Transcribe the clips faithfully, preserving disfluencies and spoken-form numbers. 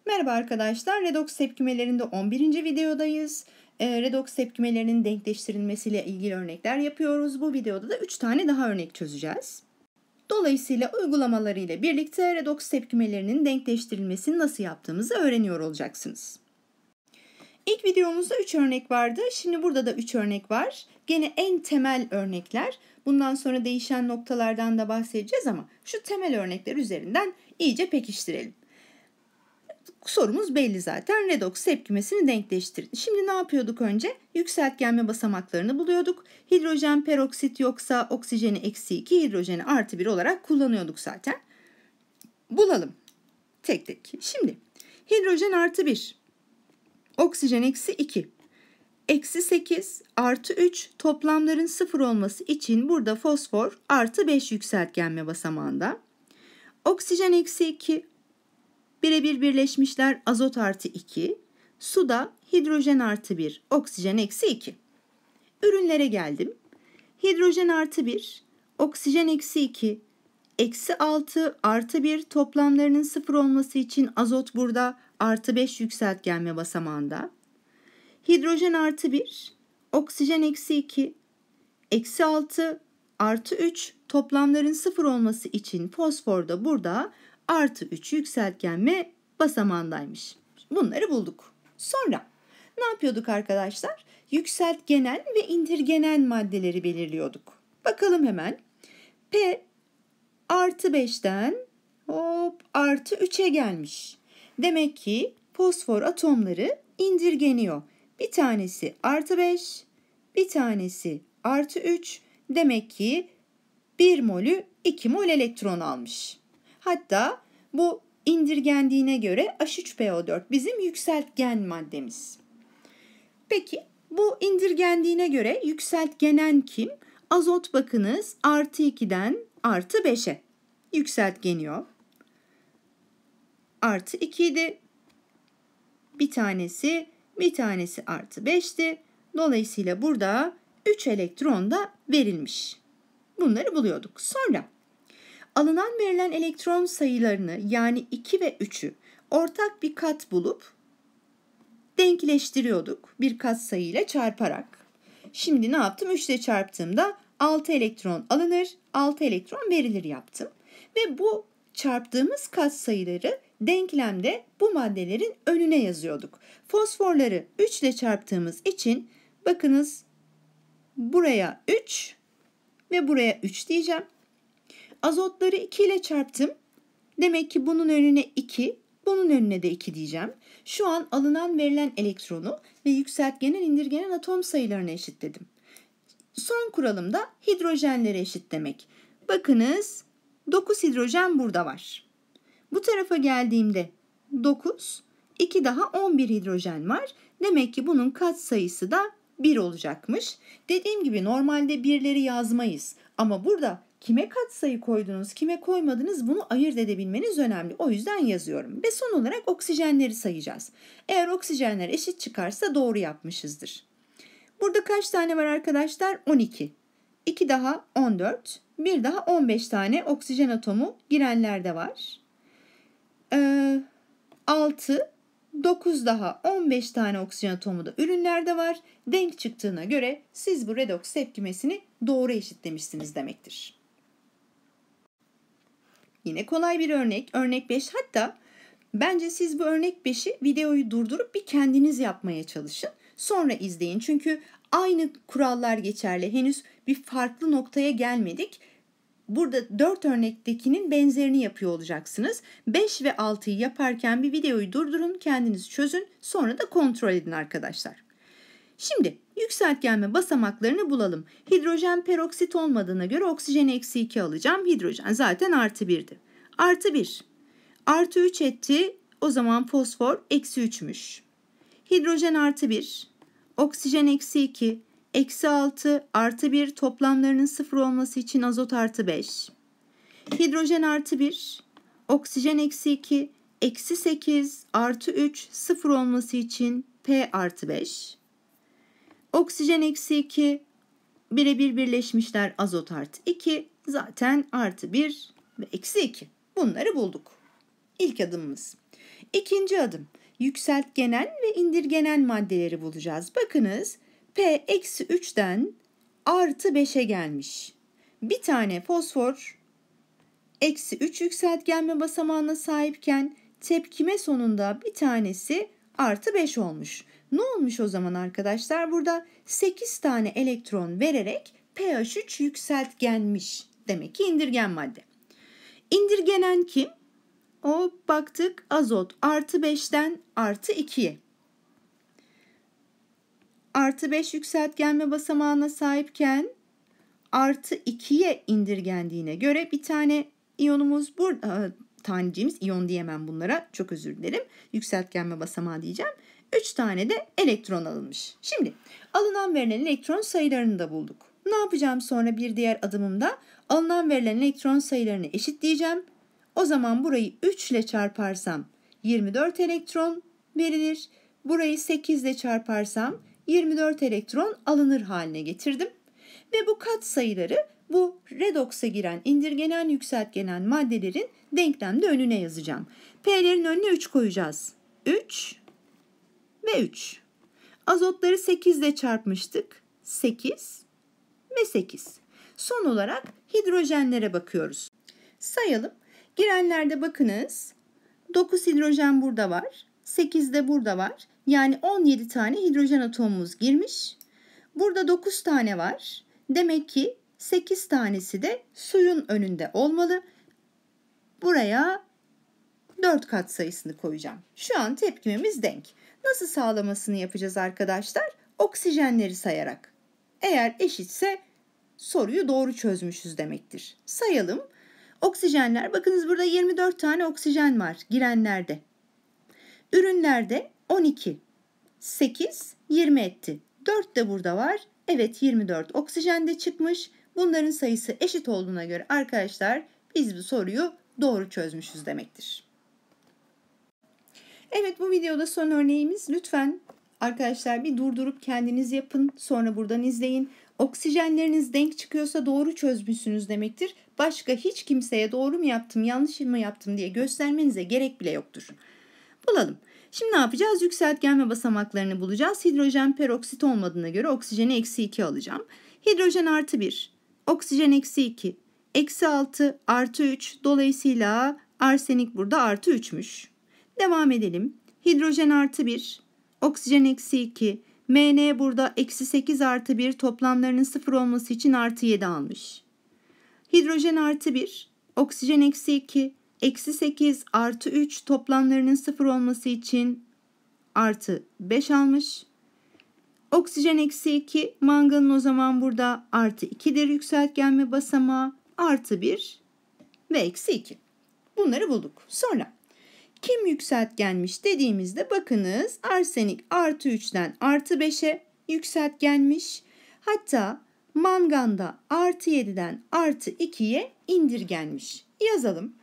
Merhaba arkadaşlar, redoks tepkimelerinde on birinci videodayız. E, redoks tepkimelerinin denkleştirilmesiyle ilgili örnekler yapıyoruz. Bu videoda da üç tane daha örnek çözeceğiz. Dolayısıyla uygulamaları ile birlikte redoks tepkimelerinin denkleştirilmesini nasıl yaptığımızı öğreniyor olacaksınız. İlk videomuzda üç örnek vardı. Şimdi burada da üç örnek var. Gene en temel örnekler. Bundan sonra değişen noktalardan da bahsedeceğiz ama şu temel örnekler üzerinden iyice pekiştirelim. Sorumuz belli zaten. Redoks tepkimesini denkleştirin. Şimdi ne yapıyorduk önce? Yükseltgenme basamaklarını buluyorduk. Hidrojen peroksit yoksa oksijeni eksi iki, hidrojeni artı bir olarak kullanıyorduk zaten. Bulalım. Tek tek. Şimdi hidrojen artı bir, oksijen eksi iki, eksi sekiz, artı üç toplamların sıfır olması için burada fosfor artı beş yükseltgenme basamağında. Oksijen eksi iki, birebir birleşmişler azot artı iki, suda hidrojen artı bir, oksijen eksi iki. Ürünlere geldim. Hidrojen artı bir, oksijen eksi iki, eksi altı artı bir toplamlarının sıfır olması için azot burada artı beş yükseltgenme basamağında. Hidrojen artı bir, oksijen eksi iki, eksi altı artı üç toplamların sıfır olması için fosfor da burada artı üç yükseltgenme basamağındaymış. Bunları bulduk. Sonra ne yapıyorduk arkadaşlar? Yükseltgenel ve indirgenel maddeleri belirliyorduk. Bakalım hemen. P artı beşten hop artı üçe gelmiş. Demek ki fosfor atomları indirgeniyor. Bir tanesi artı beş, bir tanesi artı üç. Demek ki bir molü iki mol elektron almış. Hatta bu indirgendiğine göre H üç P O dört bizim yükseltgen maddemiz. Peki bu indirgendiğine göre yükseltgenen kim? Azot bakınız artı ikiden artı beşe yükseltgeniyor. Artı iki idi. Bir tanesi, bir tanesi artı beşti. Dolayısıyla burada üç elektron da verilmiş. Bunları buluyorduk. Sonra alınan verilen elektron sayılarını yani iki ve üçü ortak bir kat bulup denkleştiriyorduk bir katsayı ile çarparak. Şimdi ne yaptım? üç ile çarptığımda altı elektron alınır, altı elektron verilir yaptım. Ve bu çarptığımız katsayıları denklemde bu maddelerin önüne yazıyorduk. Fosforları üç ile çarptığımız için bakınız buraya üç ve buraya üç diyeceğim. Azotları iki ile çarptım. Demek ki bunun önüne iki, bunun önüne de iki diyeceğim. Şu an alınan verilen elektronu ve yükseltgenen indirgenen atom sayılarını eşitledim. Son kuralım da hidrojenleri eşitlemek. Bakınız dokuz hidrojen burada var. Bu tarafa geldiğimde dokuz, iki daha on bir hidrojen var. Demek ki bunun katsayısı da bir olacakmış. Dediğim gibi normalde birleri yazmayız. Ama burada kime katsayı koydunuz, kime koymadınız bunu ayırt edebilmeniz önemli. O yüzden yazıyorum. Ve son olarak oksijenleri sayacağız. Eğer oksijenler eşit çıkarsa doğru yapmışızdır. Burada kaç tane var arkadaşlar? on iki. iki daha on dört. bir daha on beş tane oksijen atomu girenlerde var. Ee, altı, dokuz daha on beş tane oksijen atomu da ürünlerde var. Denk çıktığına göre siz bu redoks tepkimesini doğru eşitlemişsiniz demektir. Yine kolay bir örnek. Örnek beş. Hatta bence siz bu örnek beşi videoyu durdurup bir kendiniz yapmaya çalışın. Sonra izleyin. Çünkü aynı kurallar geçerli. Henüz bir farklı noktaya gelmedik. Burada dört örnektekinin benzerini yapıyor olacaksınız. beş ve altıyı yaparken bir videoyu durdurun, kendiniz çözün. Sonra da kontrol edin arkadaşlar. Şimdi yükseltgenme basamaklarını bulalım. Hidrojen peroksit olmadığına göre oksijen eksi iki alacağım. Hidrojen zaten artı birdi. Artı bir. Artı üç etti. O zaman fosfor eksi üçmüş. Hidrojen artı bir. Oksijen eksi iki. Eksi altı artı bir toplamlarının sıfır olması için azot artı beş. Hidrojen artı bir. Oksijen eksi iki. Eksi sekiz artı üç sıfır olması için P artı beş. Oksijen eksi iki, birebir birleşmişler azot artı iki, zaten artı bir ve eksi iki. Bunları bulduk. İlk adımımız. İkinci adım. Yükseltgenen ve indirgenen maddeleri bulacağız. Bakınız P eksi üçten artı beşe gelmiş. Bir tane fosfor eksi üç yükseltgenme basamağına sahipken tepkime sonunda bir tanesi artı beş olmuş. Ne olmuş o zaman arkadaşlar? Burada sekiz tane elektron vererek pH üç yükseltgenmiş. Demek ki indirgen madde. İndirgenen kim? O baktık azot artı beşten artı ikiye. Artı beş yükseltgenme basamağına sahipken artı ikiye indirgendiğine göre bir tane iyonumuz burada, taneciğimiz, iyon diyemem bunlara, çok özür dilerim. Yükseltgenme basamağı diyeceğim. üç tane de elektron alınmış. Şimdi alınan verilen elektron sayılarını da bulduk. Ne yapacağım sonra bir diğer adımımda? Alınan verilen elektron sayılarını eşitleyeceğim. O zaman burayı üç ile çarparsam yirmi dört elektron verilir. Burayı sekiz ile çarparsam yirmi dört elektron alınır haline getirdim. Ve bu katsayıları bu redoksa giren indirgenen yükseltgenen maddelerin denklemde önüne yazacağım. P'lerin önüne üç koyacağız. üç ve üç. Azotları sekiz ile çarpmıştık. sekiz ve sekiz. Son olarak hidrojenlere bakıyoruz. Sayalım. Girenlerde bakınız. dokuz hidrojen burada var. sekiz de burada var. Yani on yedi tane hidrojen atomumuz girmiş. Burada dokuz tane var. Demek ki sekiz tanesi de suyun önünde olmalı. Buraya dört katsayısını koyacağım. Şu an tepkimemiz denk. Nasıl sağlamasını yapacağız arkadaşlar? Oksijenleri sayarak. Eğer eşitse soruyu doğru çözmüşüz demektir. Sayalım. Oksijenler, bakınız burada yirmi dört tane oksijen var girenlerde. Ürünlerde on iki, sekiz, yirmi etti. dört de burada var. Evet, yirmi dört oksijen de çıkmış. Bunların sayısı eşit olduğuna göre arkadaşlar biz bu soruyu doğru çözmüşüz demektir. Evet, bu videoda son örneğimiz. Lütfen arkadaşlar bir durdurup kendiniz yapın. Sonra buradan izleyin. Oksijenleriniz denk çıkıyorsa doğru çözmüşsünüz demektir. Başka hiç kimseye doğru mu yaptım, yanlış mı yaptım diye göstermenize gerek bile yoktur. Bulalım. Şimdi ne yapacağız? Yükseltgenme basamaklarını bulacağız. Hidrojen peroksit olmadığına göre oksijeni eksi iki alacağım. Hidrojen artı bir, oksijen eksi iki, eksi altı, artı üç. Dolayısıyla arsenik burada artı üçmüş. Devam edelim. Hidrojen artı bir, oksijen eksi iki, M N burada eksi sekiz artı bir, toplamlarının sıfır olması için artı yedi almış. Hidrojen artı bir, oksijen eksi iki, eksi sekiz artı üç, toplamlarının sıfır olması için artı beş almış. Oksijen eksi iki, manganın o zaman burada artı ikidir yükseltgenme basamağı, artı bir ve eksi iki. Bunları bulduk. Sonra kim yükseltgenmiş dediğimizde bakınız arsenik artı üçten artı beşe yükseltgenmiş. Hatta manganda artı yediden artı ikiye indirgenmiş. Yazalım.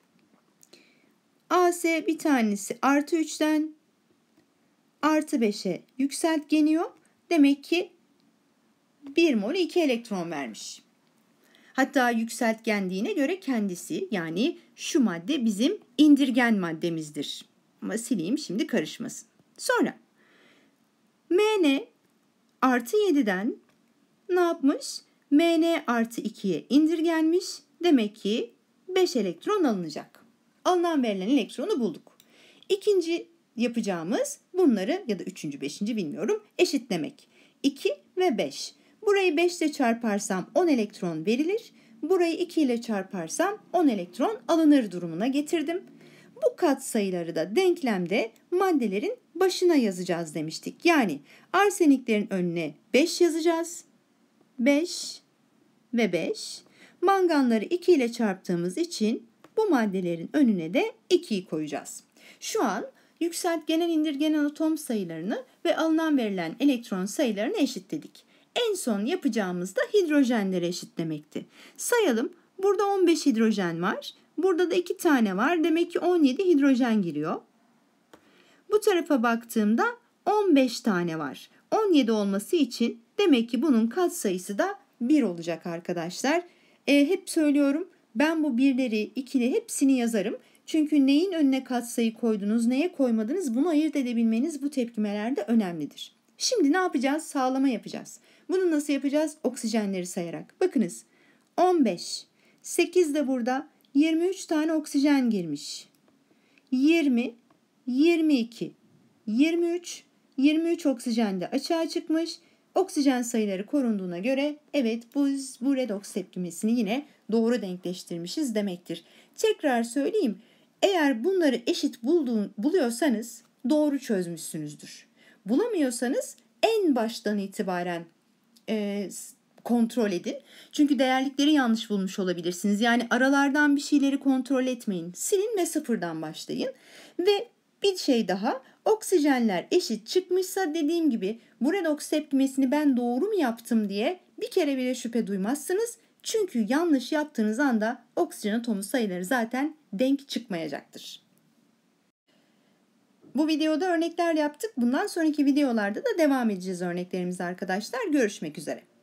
A S bir tanesi artı üçten artı beşe yükseltgeniyor. Demek ki bir mol iki elektron vermiş. Hatta yükseltgendiğine göre kendisi, yani şu madde bizim indirgen maddemizdir. Ama sileyim şimdi karışmasın. Sonra M N artı yediden ne yapmış? M N artı ikiye indirgenmiş. Demek ki beş elektron alınacak. Alınan verilen elektronu bulduk. İkinci yapacağımız bunları, ya da üçüncü, beşinci bilmiyorum, eşitlemek. iki ve beş. Burayı beş ile çarparsam on elektron verilir. Burayı iki ile çarparsam on elektron alınır durumuna getirdim. Bu katsayıları da denklemde maddelerin başına yazacağız demiştik. Yani arseniklerin önüne beş yazacağız. beş ve beş. Manganları iki ile çarptığımız için bu maddelerin önüne de ikiyi koyacağız. Şu an yükseltgenen indirgenen atom sayılarını ve alınan verilen elektron sayılarını eşitledik. En son yapacağımız da hidrojenleri eşitlemekti. Sayalım. Burada on beş hidrojen var. Burada da iki tane var. Demek ki on yedi hidrojen giriyor. Bu tarafa baktığımda on beş tane var. on yedi olması için demek ki bunun katsayısı da bir olacak arkadaşlar. E, hep söylüyorum, ben bu birleri, ikili hepsini yazarım. Çünkü neyin önüne katsayı koydunuz, neye koymadınız bunu ayırt edebilmeniz bu tepkimelerde önemlidir. Şimdi ne yapacağız? Sağlama yapacağız. Bunu nasıl yapacağız? Oksijenleri sayarak. Bakınız on beş, sekiz de burada, yirmi üç tane oksijen girmiş. yirmi, yirmi iki, yirmi üç, yirmi üç oksijen de açığa çıkmış. Oksijen sayıları korunduğuna göre evet biz bu redoks tepkimesini yine doğru denkleştirmişiz demektir. Tekrar söyleyeyim. Eğer bunları eşit bulduğun, buluyorsanız doğru çözmüşsünüzdür. Bulamıyorsanız en baştan itibaren e, kontrol edin. Çünkü değerlikleri yanlış bulmuş olabilirsiniz. Yani aralardan bir şeyleri kontrol etmeyin. Silin ve sıfırdan başlayın. Ve bir şey daha, oksijenler eşit çıkmışsa dediğim gibi bu redoks tepkimesini ben doğru mu yaptım diye bir kere bile şüphe duymazsınız. Çünkü yanlış yaptığınız anda oksijen atomu sayıları zaten denk çıkmayacaktır. Bu videoda örnekler yaptık. Bundan sonraki videolarda da devam edeceğiz örneklerimize arkadaşlar. Görüşmek üzere.